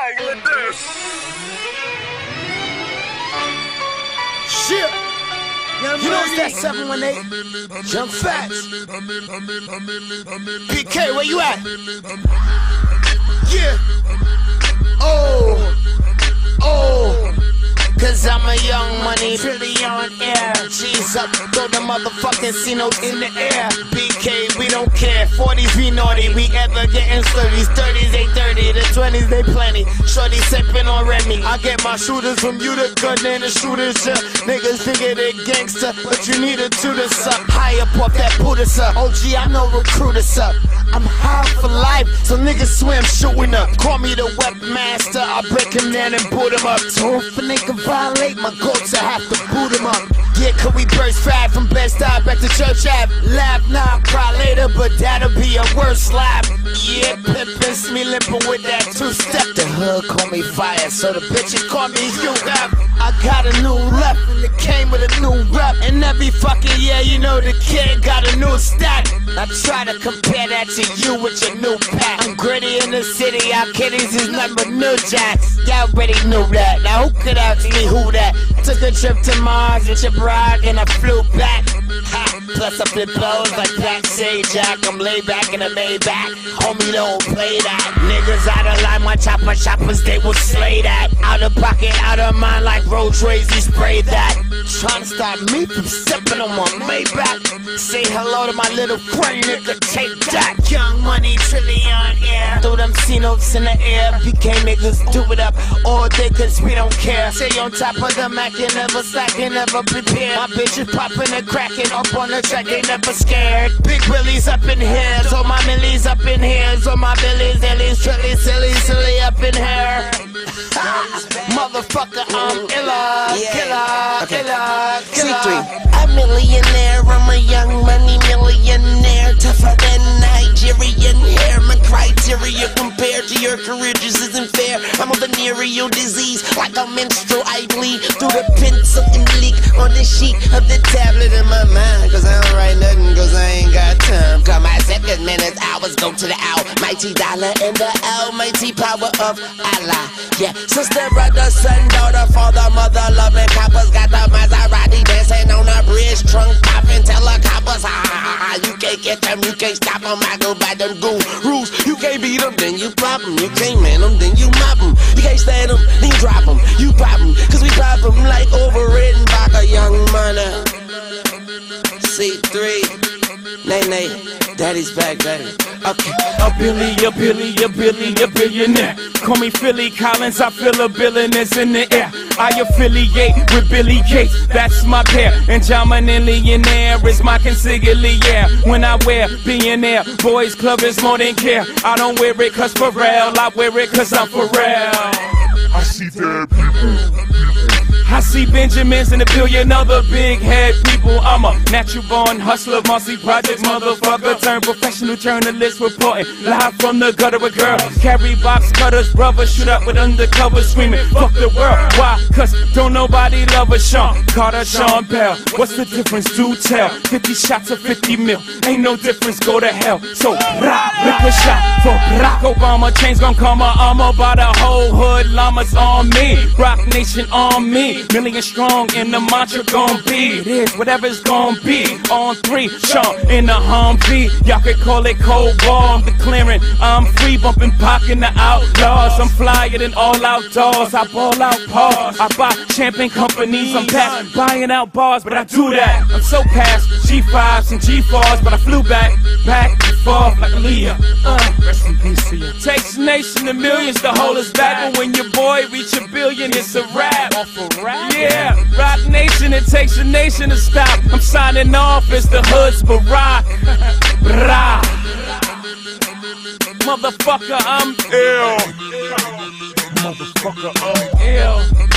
Bangladesh. Shit. You know it's that 718? Jump fast. PK, where you at? Yeah. Cause I'm a young money, really on air. G's up, throw the motherfucking C-notes in the air. PK, we don't care. 40s be naughty, we ever getting 30s. 30s ain't 30, the 20s they plenty. Shorty sipping on Remy. I get my shooters from you, the gun and the shooters. Niggas figure they gangster, but you need a tutor, suck. High up off that Buddha, sir. OG, I'm no recruiter, sir. I'm high for life, so niggas swim shooting up. Call me the webmaster, I break him down and boot him up. So if a nigga violate my codes, I have to boot him up. Yeah, could we burst fast from Bed-Stuy back to Church Ave? Laugh now, cry later, but that'll be a worse laugh. Yeah, pimpin' me limpin' with that two-step. The hood call me fire, so the bitches call me UF. I got a new left, and it came with a new rep. And every fucking year, you know the kid got a new stack. I try to compare that to you with your new pack. I'm gritty in the city, our kiddies is number new jacks. Y'all already knew that, now who could ask me who that? Took a trip to Mars with your bride and I flew back. Ha. Plus I flip blows like Black Say Jack. I'm laid back in a Maybach. Homie, don't play that. Niggas out of line, my chopper shoppers, they will slay that. Out of pocket, out of mind like road trays, he sprayed that. Trying to stop me from stepping on my Maybach. Say hello to my little friend, nigga, take that. Young money, trillion, yeah. Throw them C-notes in the air. PK niggas do it up all day cause we don't care. Stay on top of the Mac, you never slack, you never prepare. My bitch is popping and cracking up on the track, they never scared. Big Willies up in here, so my millies up in here, so my billies, illies, trillies, silly up in here. Motherfucker, I'm illa, killer. C3, I'm a millionaire, I'm a young money millionaire. Tougher than Nigerian hair. My criteria compared to your career just isn't fair. I'm a venereal disease, like a menstrual. I bleed through the pencil and leak on the sheet of the tablet in my mind. Cause I don't write nothing, cause I ain't got time. Cause my second minutes, hours go to the almighty dollar and the almighty power of Allah. Yeah, sister, brother, son, daughter, father, mother, loving coppers. Got the Maserati dancing on a bridge, trunk popping, tell the coppers, ha. You can't get them, you can't stop them. I go by them gurus. You can't beat them, then you pop them. You can't man them, then you mop them. You can't stand them, then you drop them. You pop them, cause we pop them like overridden by a young money. C3, Nay, daddy's back, baby. Okay. A billionaire. Call me Philly Collins, I feel a billionaire's in the air. I affiliate with Billy Gates, that's my pair. And John Millionaire is my consigliere. When I wear billionaire, boys club is more than care. I don't wear it cause for real, I wear it cause I'm for real. I see dead people. I see Benjamins and a billion other big head people. I'm a natural born hustler, Marcy Project motherfucker, turned professional journalist reporting live from the gutter with girls. Carry box cutters, brothers shoot up with undercover screaming, fuck the world. Why? Cause don't nobody love a Sean Carter, Sean Bell. What's the difference? Do tell. 50 shots of 50 mil. Ain't no difference, go to hell. So, ricochet for Barack Obama. Chains gon' come my armor by the whole hood. Llamas on me. Rock Nation on me. Million strong and the mantra gon' be. It is whatever's gon' be. On 3, Sean in the Humvee. Y'all could call it Cold War. I'm declaring I'm free, bumping Pac in the Outlaws. I'm flyer than all outdoors. I ball out pause. I buy champagne companies. I'm past buying out bars, but I do that. I'm so past G5s and G4s, but I flew back and forth like a Leah. Rest in peace to you. Takes a nation of millions to hold us back, but when your boy reach a billion, it's a rap. Yeah, Rock Nation, it takes a nation to stop. I'm signing off as the hood's Barack. Brah. Motherfucker, I'm ill. Motherfucker, I'm ill.